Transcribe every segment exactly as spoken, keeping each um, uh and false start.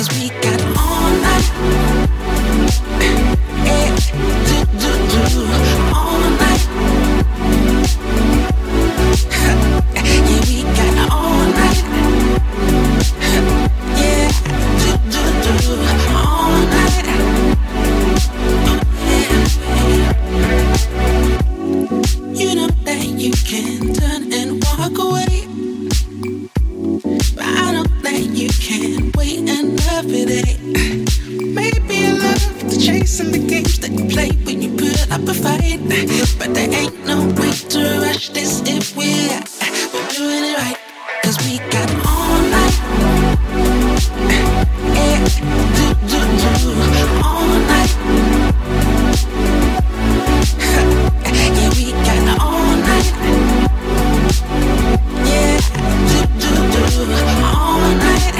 we got all night. Yeah, do, do, do, all night. Yeah, we got all night. Yeah, do, do, do, all night. You know that you can turn and walk away, but I know that you can't wait another day. Maybe I love the chase and the games that you play when you put up a fight, but there ain't no way to rush this if we're, we're doing it right. Cause we got all night. Yeah, do, do, do, all night. Yeah, we got all night. Yeah, do, do, do, all night.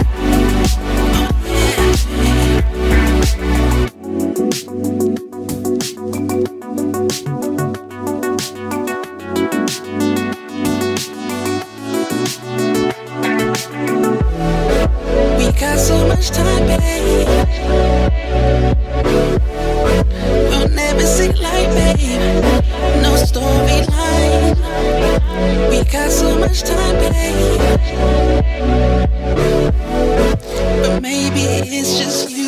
We got so much time, babe. We'll never see light, babe. No storyline. We got so much time, babe. But maybe it's just you.